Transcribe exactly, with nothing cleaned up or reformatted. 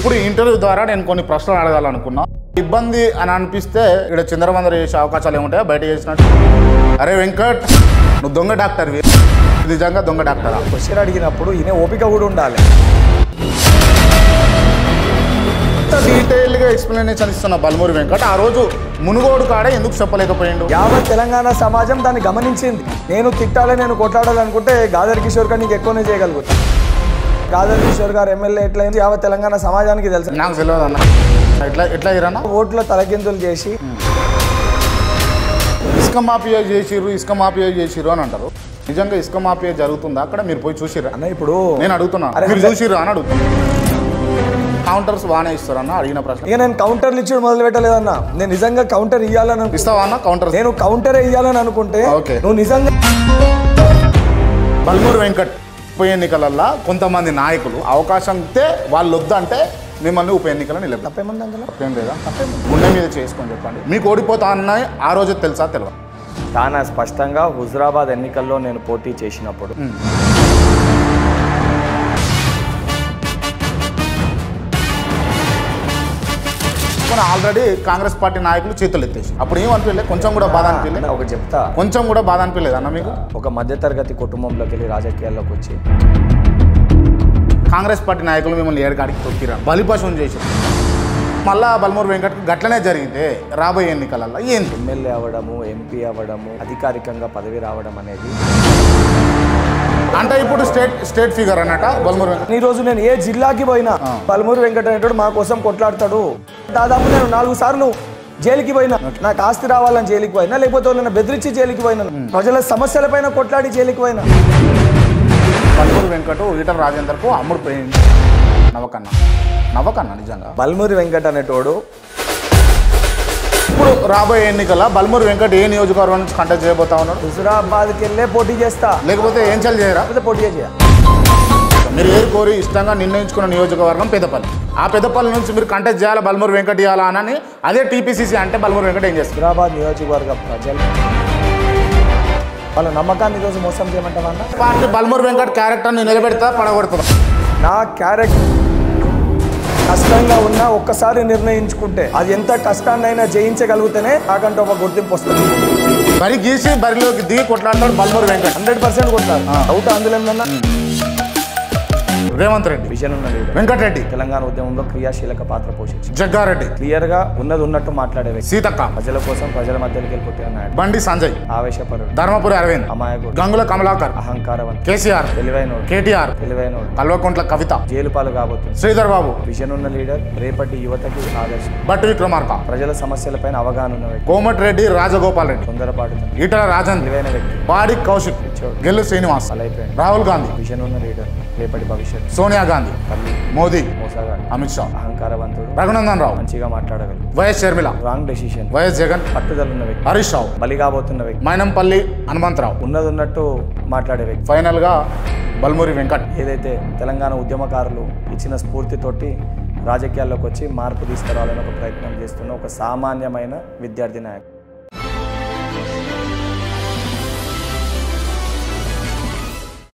ఇప్పుడు ఇంటర్వ్యూ ద్వారా నేను కొన్ని ప్రశ్నలు అడగాలనుకున్నా. ఇబ్బంది అని అనిపిస్తే ఇక్కడ చంద్రమందర చేసే అవకాశాలు ఏముంటాయో బయట చేసినట్టు. అరే వెంకట్, నువ్వు దొంగ డాక్టర్వి, నిజంగా దొంగ డాక్టరా? క్వశ్చన్ అడిగినప్పుడు ఈయన ఓపిక కూడా ఉండాలి. డీటెయిల్గా ఎక్స్ప్లెనేషన్ ఇస్తున్న బల్మూరి వెంకట్ ఆ రోజు మునుగోడు కాడే ఎందుకు చెప్పలేకపోయిండు? యావత్ తెలంగాణ సమాజం దాన్ని గమనించింది. నేను తిట్టాలి, నేను కొట్లాడాలనుకుంటే గాదర్ కిషోర్ గారు నీకు ఎక్కువనే చేయగలుగుతా. గాదర్ కిషోర్ గారు ఎమ్మెల్యే ఎట్లయింది యావత్ తెలంగాణ సమాజానికి తెలుసు. నాకు తెలియదు అన్న. ఎట్లా ఎట్లా ఇరన్నా ఓట్ల తలకిందులు చేసి ఇసుక మాఫియా చేసిర్రు ఇసుక మాఫియా చేసిర్రు అని అంటారు. నిజంగా ఇసుక మాఫియా జరుగుతుందా అక్కడ? మీరు పోయి చూసిర్రా అన్న? ఇప్పుడు నేను అడుగుతున్నా, మీరు చూసిర్రా అని అడుగుతున్నా. కౌంటర్స్ బాగానే ఇస్తారు అన్న అడిగిన ప్రశ్న. ఇక నేను కౌంటర్లు ఇచ్చి మొదలు పెట్టలేదన్నా. నేను నిజంగా కౌంటర్ ఇవ్వాలని ఇస్తావా అన్న? కౌంటర్ నేను కౌంటర్ ఇవ్వాలని అనుకుంటే ఓకే. నువ్వు నిజంగా బల్మూరి వెంకట్ ఉప ఎన్నికలల్లో కొంతమంది నాయకులు అవకాశం ఇస్తే వాళ్ళు వద్దంటే మిమ్మల్ని ఉప ఎన్నికలు నిలబెడతారు. తప్పేముంది అందులో? తప్పేం లేదా? గుండె మీద చేసుకొని చెప్పండి. మీకు ఓడిపోతా అన్నాయి ఆ రోజు తెలుసా తెలియదు? చాలా స్పష్టంగా హుజురాబాద్ ఎన్నికల్లో నేను పోటీ చేసినప్పుడు ఆల్రెడీ కాంగ్రెస్ పార్టీ నాయకులు చేతులు ఎత్తేసి అప్పుడు ఏమనిపించలేదు? కొంచెం కూడా బాధ అనిపించలేదు? ఒక చెప్తా, కొంచెం కూడా బాధ అనిపించలేదు అన్న మీకు? ఒక మధ్యతరగతి కుటుంబంలోకి వెళ్ళి రాజకీయాల్లోకి వచ్చి కాంగ్రెస్ పార్టీ నాయకులు మిమ్మల్ని ఏడుగాడికి తొక్కిరా, బలిపశం చేసి మళ్ళా బల్మూరి వెంకట్ గట్లనే జరిగితే రాబోయే ఎన్నికలలో ఏంటి? ఎమ్మెల్యే అవ్వడము, ఎంపీ అవ్వడము, అధికారికంగా పదవి రావడం అనేది అంటే ఇప్పుడు స్టేట్ స్టేట్ ఫిగర్ అన్నట బల్మూరి వెంకట్. ఈ రోజు నేను ఏ జిల్లాకి పోయినా బల్మూరి వెంకట్ అనేటోడు మా కోసం కొట్లాడతాడు. దాదాపు నేను నాలుగు సార్లు జైలుకి పోయినా, నాకు ఆస్తి రావాలని జైలుకి పోయినా, లేకపోతే వాళ్ళని బెదిరించి జైలుకి పోయినా, ప్రజల సమస్యల పైన కొట్లాడి జైలుకి పోయినా. బల్మూరి వెంకట్ ఈటల రాజేందర్కు అమ్ముడు పోయింది. నవ్వకన్నా నవ్వకన్నా నిజంగా బల్మూరి వెంకట్ అనేటోడు ఇప్పుడు రాబోయే ఎన్నికల బల్మూరి వెంకట్ ఏ నియోజకవర్గం నుంచి కంటెస్ట్ చేయబోతా ఉన్నాడు? హుజురాబాద్కి వెళ్ళే పోటీ చేస్తా, లేకపోతే ఏం చల్ చేయరా? పోటీ చేయ. మీరు ఏరు కోరి ఇష్టంగా నిర్ణయించుకున్న నియోజకవర్గం పెద్దపల్లి. ఆ పెద్దపల్లి నుంచి మీరు కంటెస్ట్ చేయాలా, బల్మూరి వెంకట్ ఇవ్వాలా అని అదే టీపీసీసీ అంటే బల్మూరి వెంకట్ ఏం చేస్తారు? హుజురాబాద్ నియోజకవర్గ ప్రజలు వాళ్ళ నమ్మకాన్ని ఈరోజు మోసం చేయమంటావన్నా? పార్టీ బల్మూరి వెంకట్ క్యారెక్టర్ని నిలబెడతా పడగొడుతుందా? నా క్యారెక్టర్ కష్టంగా ఉన్నా ఒక్కసారి నిర్ణయించుకుంటే అది ఎంత కష్టాన్నైనా జయించగలిగితేనే నాకంటే ఒక గుర్తింపు వస్తుంది. బరి గీసి బరిలోకి దిగి కొట్లాడతాడు బల్మూరి వెంకట్. హండ్రెడ్ పర్సెంట్ కొట్టారు. అవుతా అందులో ఏమన్నా రేవంత్ రెడ్డి, విజన్ ఉన్న లీడర్. వెంకటరెడ్డి తెలంగాణ ఉద్యమంలో క్రియాశీలక పాత్ర పోషించి జగ్గారెడ్డి, క్లియర్ గా ఉన్నది ఉన్నట్టు మాట్లాడేవి. సీతక్క, ప్రజల కోసం ప్రజల మధ్యలోకి వెళ్ళి కొట్టిన నాయుడు. బండి సంజయ్, ఆవేశపరుడు, ధర్మపురి అరవింద్, అమాయకుడు, గంగుల కమలాకర్, అహంకారవంతుడు, కేసీఆర్, తెలివైనోడు, కేటీఆర్, తెలివైనోడు, కల్వకుంట్ల కవిత, జైలు పాలు కాబోతుంది శ్రీధర్ బాబు, విజన్ ఉన్న లీడర్, రేపటి యువతకి ఆదర్శం, భట్టి విక్రమార్క, ప్రజల సమస్యలపైన అవగాహన ఉన్న వ్యక్తి, కోమటి రెడ్డి, రాజగోపాల్ రెడ్డి, తొందరపాటు, ఈటల రాజన్, తెలివైన వ్యక్తి, బాడి కౌశిక్, గెల్లు శ్రీనివాస్, అలైపోయాడు, రాహుల్ గాంధీ, విజన్ ఉన్న లీడర్, రేపటి భవిష్యత్తు, సోనియా గాంధీ, మోదీ, మోసగాడు, అమిత్ షా, అహంకారవంతుడు, రఘునందన్ రావు, మంచిగా మాట్లాడగలడు, వైఎస్ షర్మిల, రాంగ్ డెసిషన్, వైఎస్ జగన్, పట్టుదల ఉన్న వ్యక్తి, హరీష్ రావు, బలి కాబోతున్న వ్యక్తి, మైనంపల్లి హనుమంతరావు, ఉన్నది ఉన్నట్టు మాట్లాడే వ్యక్తి. ఫైనల్ గా బల్మూరి వెంకట్ ఏదైతే తెలంగాణ ఉద్యమకారులు ఇచ్చిన స్ఫూర్తితోటి రాజకీయాల్లోకి వచ్చి మార్పు తీసుకురావాలని ఒక ప్రయత్నం చేస్తున్న ఒక సామాన్యమైన విద్యార్థి నాయకుడు.